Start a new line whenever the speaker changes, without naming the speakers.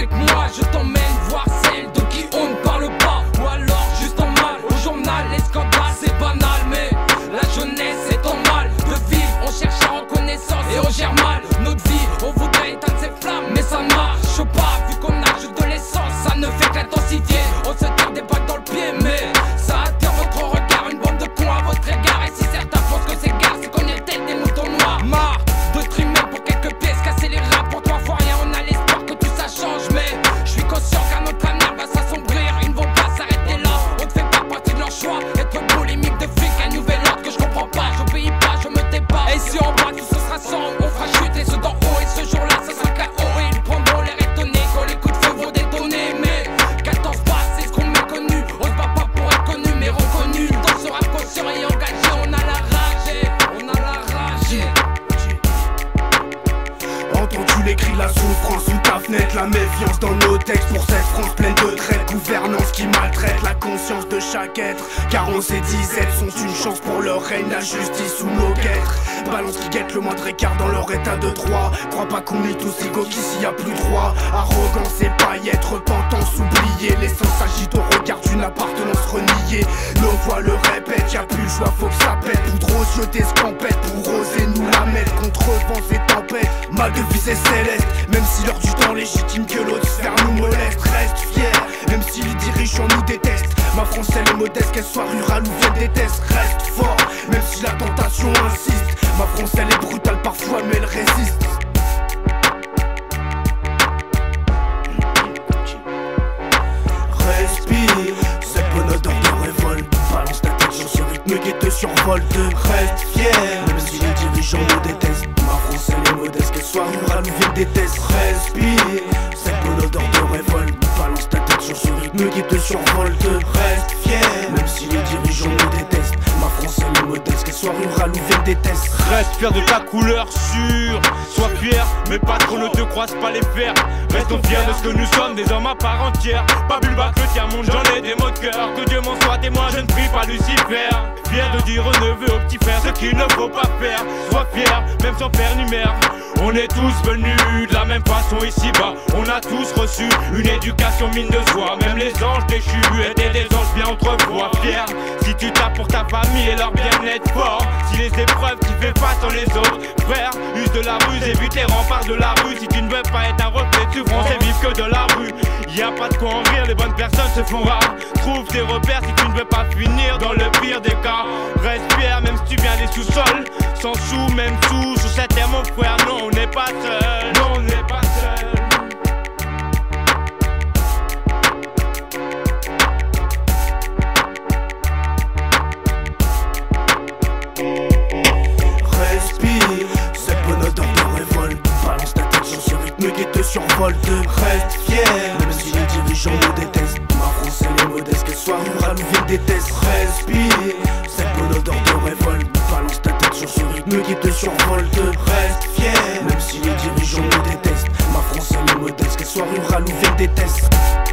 avec moi, je t'emmène voir celle de qui on ne parle pas. Ou alors juste en mal, au journal, les scandales c'est banal. Mais la jeunesse est en mal de vivre, on cherche la reconnaissance et on gère mal notre vie. On voudrait éteindre ses flammes, mais ça ne marche pas. Vu qu'on ajoute de l'essence, ça ne fait que l'intensifier. On se tire des balles dans le pied, mais ça attire votre regard. Une bande de cons à votre égard. Et si certains pensent que c'est gare, c'est qu'on est tel des moutons noirs. Marre de trimer pour quelques pièces, casser les rats pour toi fois rien. On a l'espoir que tout ça change, mais je suis conscient qu'à notre avenir va s'assombrir. Ils ne vont pas s'arrêter là, on ne fait pas partie de leur choix. Être polémique de flic, un nouvel ordre que je comprends pas. J'obéis pas, je me tais pas. Et si en bas tout se rassemble, on fera chuter ceux d'en haut. Et ce jour-là, ce sera KO. Et ils prendront l'air étonnés quand les coups de feu vont détonner. Mais 14 passes, c'est ce qu'on m'a connu. On se bat pas pour être connu, mais reconnu. Dans ce rap conscient et engagé, on a la rage. On a la rage.
Entends-tu les cris, la souffrance sous ta fenêtre, la méfiance dans nos textes pour cette France pleine de traite, gouvernance qui maltraite la conscience de chaque être. Car on s'est dit, elles sont une chance pour leur règne, la justice sous nos guêtres. Balance qui guette le moindre écart dans leur état de droit. Crois pas qu'on est tous égaux, qu'ici y a plus droit. Arrogance et paillettes, repentance oubliée. L'essence s'agite au regard d'une appartenance reniée. Nos voix le répètent, y'a plus le choix, faut que ça pète. Poudre aux yeux d'escampette pour oser nous la mettre. Contre vents et tempêtes, ma devise est céleste. Même si l'heure du temps légitime que l'autre sphère nous moleste. Reste fier, même si les dirigeants nous détestent. Ma France elle est modeste, qu'elle soit rurale ou vienne des tests. Reste fort, même si la tentation insiste. Ma France elle est brutale parfois mais elle résiste. Respire, cette bonne odeur de révolte. Balance ta tête sur ce rythme qui te survole. Reste fier, même si les dirigeants nous détestent. Ma France elle est modeste, qu'elle soit rurale ou vienne des tests. Respire, cette bonne odeur de révolte. Balance ta tête sur ce rythme qui te survole. Reste fier, même si les dirigeants nous détestent. Ma France elle est modeste, qu'elle soit rurale ou vienne des tests.
Reste fier de ta couleur sûre. Sois fier, mais pas trop, ne te croise pas les fers. Restons fiers de ce que nous sommes, des hommes à part entière. Pas Bulba, que le tien monte, j'en ai des mots de cœur. Que Dieu m'en soit témoin, je ne prie pas Lucifer. Fier de dire aux neveux, aux petits frères ce qu'il ne faut pas faire. Sois fier, même sans père ni mère. On est tous venus de la même façon ici-bas. On a tous reçu une éducation mine de soi. Même les anges déchus étaient des anges bien autrefois. Fier, si tu tapes pour ta famille et leur bien-être fort. Si les épreuves qui fait face sont les autres. Frère, use de la ruse, évite les remparts de la rue. Si tu ne veux pas être un reflet de souffrance et vivre que de la rue. Y a pas de quoi en rire, les bonnes personnes se font rares. Trouve tes repères si tu ne veux pas finir dans le pire des cas. Reste fier même si tu viens des sous-sols. Sans sous, même sous cette terre mon frère. Non, on n'est pas seul. Non, on n'est pas seul.
Respire, cette bonne odeur de révolte. Balance ta tête sur ce rythme qui te survole. Reste fier, même si les dirigeants nous détestent. Ma France elle est modeste, qu'elle soit rurale ou vienne des tests. Respire, cette bonne odeur de révolte. Balance ta tête sur ce rythme qui te survole. Reste fier, même si les dirigeants nous détestent. Ma France elle est modeste, qu'elle soit rurale ou vienne des tests.